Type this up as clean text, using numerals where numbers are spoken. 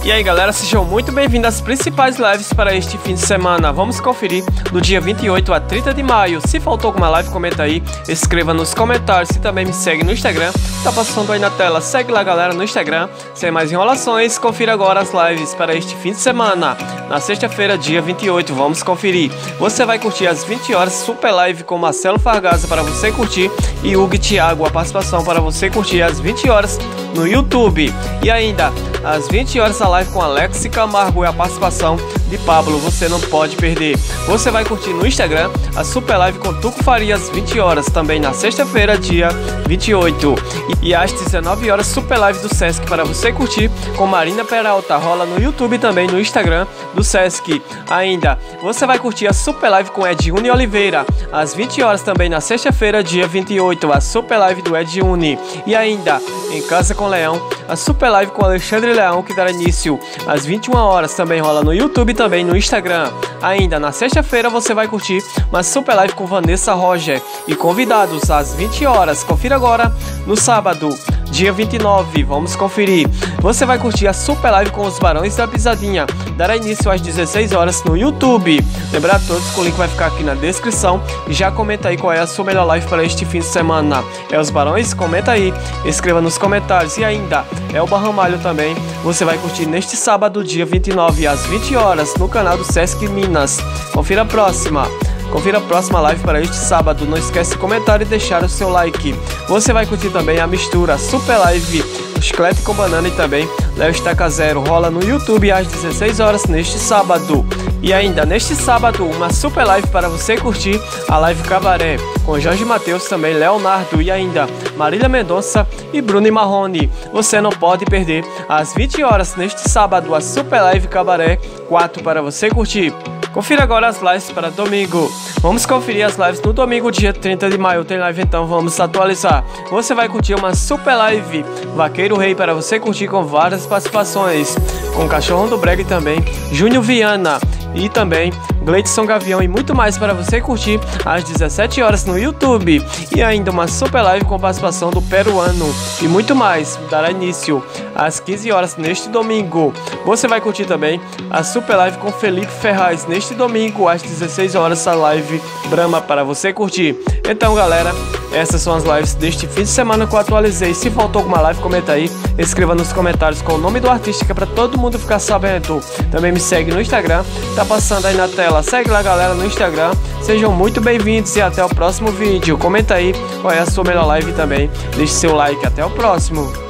E aí galera, sejam muito bem-vindos às principais lives para este fim de semana. Vamos conferir do dia 28 a 30 de maio. Se faltou alguma live, comenta aí, escreva nos comentários. Se também me segue no Instagram, tá passando aí na tela. Segue lá galera no Instagram. Sem mais enrolações, confira agora as lives para este fim de semana. Na sexta-feira, dia 28, vamos conferir. Você vai curtir às 20 horas super live com Marcelo Fargaza para você curtir e Hugo e Thiago, a participação para você curtir às 20 horas no YouTube. E ainda às 20 horas a live com Alex Camargo e a participação de Pablo, você não pode perder. Você vai curtir no Instagram a super live com Tuco Faria às 20 horas, também na sexta-feira, dia 28. E às 19 horas super live do Sesc para você curtir com Marina Peralta, rola no YouTube e também no Instagram do Sesc. Ainda você vai curtir a super live com Edune Oliveira às 20 horas, também na sexta-feira, dia 28, a super live do Edune. E ainda em Casa com Leão, a super live com Alexandre Leão, que dará início às 21 horas, também rola no YouTube e também no Instagram. Ainda na sexta-feira você vai curtir uma super live com Vanessa Roger e convidados às 20 horas. Confira agora no sábado, dia 29, vamos conferir. Você vai curtir a super live com os Barões da Pisadinha, dará início às 16 horas no YouTube. Lembrar a todos que o link vai ficar aqui na descrição. E já comenta aí qual é a sua melhor live para este fim de semana. É os Barões? Comenta aí, escreva nos comentários. E ainda é o Barramalho também. Você vai curtir neste sábado, dia 29, às 20 horas, no canal do Sesc Minas. Confira a próxima. Confira a próxima live para este sábado. Não esquece de comentar e deixar o seu like. Você vai curtir também a mistura super live Chiclete com Banana e também Léo Estaca Zero, rola no YouTube às 16 horas neste sábado. E ainda neste sábado uma super live para você curtir a live Cabaré com Jorge Mateus, também Leonardo e ainda Marília Mendonça e Bruno Marrone. Você não pode perder às 20 horas neste sábado a super live Cabaré 4 para você curtir. Confira agora as lives para domingo. Vamos conferir as lives no domingo, dia 30 de maio. Tem live, então vamos atualizar. Você vai curtir uma super live Vaqueiro Rei para você curtir com várias participações. Com Cachorrão do Brega e também Júnior Viana e também Gleidson Gavião e muito mais para você curtir às 17 horas no YouTube. E ainda uma super live com participação do Peruano e muito mais, dará início às 15 horas neste domingo. Você vai curtir também a super live com Felipe Ferraz neste domingo às 16 horas, a live Brahma para você curtir. Então galera, essas são as lives deste fim de semana que eu atualizei. Se faltou alguma live, comenta aí, escreva nos comentários com o nome do artista, que é para todo mundo ficar sabendo. Também me segue no Instagram, tá passando aí na tela. Segue lá galera no Instagram. Sejam muito bem-vindos e até o próximo vídeo. Comenta aí qual é a sua melhor live também. Deixe seu like. Até o próximo.